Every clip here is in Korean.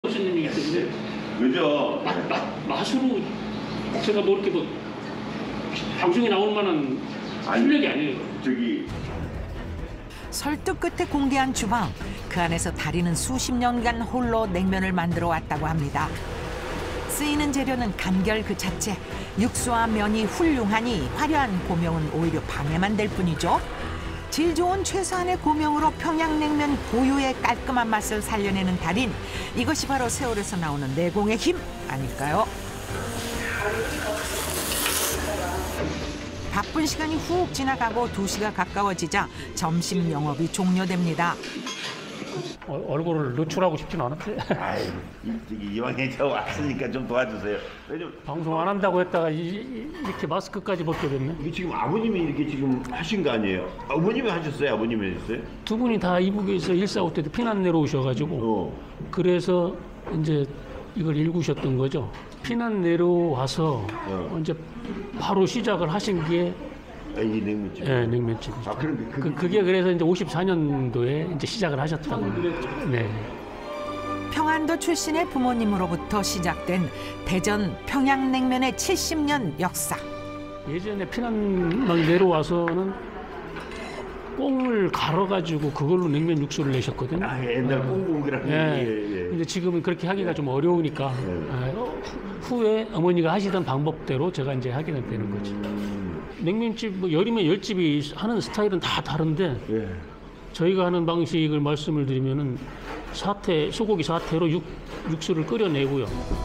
하시는 얘기 때문에 그죠? 맛으로 제가 뭐 이렇게 뭐 방송에 나올 만한 실력이 아니에요. 저기 설득 끝에 공개한 주방. 그 안에서 달인은 수십 년간 홀로 냉면을 만들어 왔다고 합니다. 쓰이는 재료는 간결 그 자체. 육수와 면이 훌륭하니 화려한 고명은 오히려 방해만 될 뿐이죠. 질 좋은 최소한의 고명으로 평양냉면 고유의 깔끔한 맛을 살려내는 달인. 이것이 바로 세월에서 나오는 내공의 힘 아닐까요? 바쁜 시간이 훅 지나가고 2시가 가까워지자 점심 영업이 종료됩니다. 얼굴을 노출하고 싶진 않았어요. 아이 이왕에 저 왔으니까 좀 도와주세요. 왜냐면 방송 안 한다고 했다가 이렇게 마스크까지 벗게 됐네. 이게 지금 아버님이 이렇게 지금 하신 거 아니에요? 어머님이 하셨어요? 아버님이 하셨어요? 두 분이 다 이북에서 145 때도 피난 내려오셔가지고 그래서 이제 이걸 일구셨던 거죠. 피난 내려와서 이제 바로 시작을 하신 게 이 냉면집. 네, 냉면집이죠. 아 그런데 그게 그래서 이제 54년도에 이제 시작을 하셨다고. 네. 평안도 출신의 부모님으로부터 시작된 대전 평양냉면의 70년 역사. 예전에 피난 막 내려와서는 꽁을 갈아가지고 그걸로 냉면 육수를 내셨거든요. 아 옛날 꽁꽁이라는 예. 게. 근데 지금은 그렇게 하기가 좀 어려우니까 후에 어머니가 하시던 방법대로 제가 이제 하게 되는 거지. 냉면집 뭐 열이면 열집이 하는 스타일은 다 다른데 예. 저희가 하는 방식을 말씀을 드리면은 소고기 사태로 육수를 끓여내고요.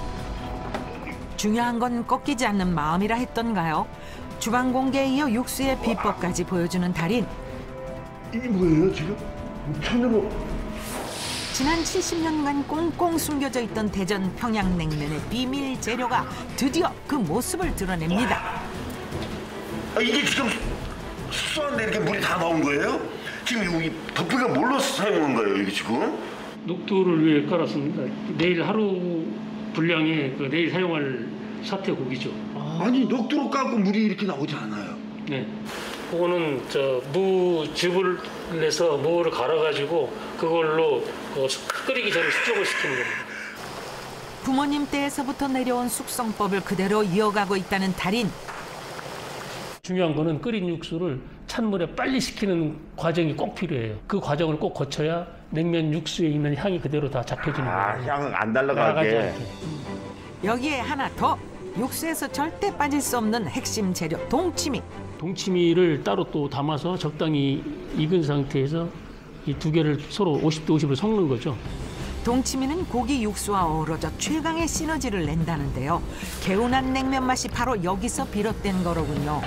중요한 건 꺾이지 않는 마음이라 했던가요? 주방 공개에 이어 육수의 비법까지 보여주는 달인. 이게 뭐예요 지금? 천으로. 지난 70년간 꽁꽁 숨겨져 있던 대전 평양냉면의 비밀 재료가 드디어 그 모습을 드러냅니다. 아, 이게 지금 숙소한데 이렇게 물이 다 나온 거예요? 지금 이 덮개가 뭘로 사용한 거예요 이게 지금? 녹두를 위해 깔았습니다. 내일 하루 분량의 그 내일 사용할 사태 고기죠. 아니 녹두로 깔고 물이 이렇게 나오지 않아요. 네. 그거는 무즙을 내서 무를 갈아가지고 그걸로 끓이기 전에 숙성을 시키는 겁니다. 부모님 때에서부터 내려온 숙성법을 그대로 이어가고 있다는 달인. 중요한 거는 끓인 육수를 찬물에 빨리 식히는 과정이 꼭 필요해요. 그 과정을 꼭 거쳐야 냉면 육수에 있는 향이 그대로 다 잡혀지는 거예요. 향은 안 나가지 날라가게. 않게. 여기에 하나 더. 육수에서 절대 빠질 수 없는 핵심 재료 동치미. 동치미를 따로 또 담아서 적당히 익은 상태에서 이 두 개를 서로 50대 50으로 섞는 거죠. 동치미는 고기 육수와 어우러져 최강의 시너지를 낸다는데요. 개운한 냉면 맛이 바로 여기서 비롯된 거로군요.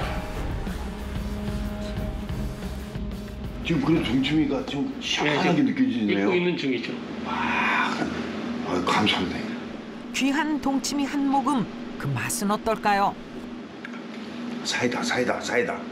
지금 그런 동치미가 좀 시원하게 느껴지네요. 익고 있는 중이죠. 감사합니다. 귀한 동치미 한 모금. 그 맛은 어떨까요? 사이다.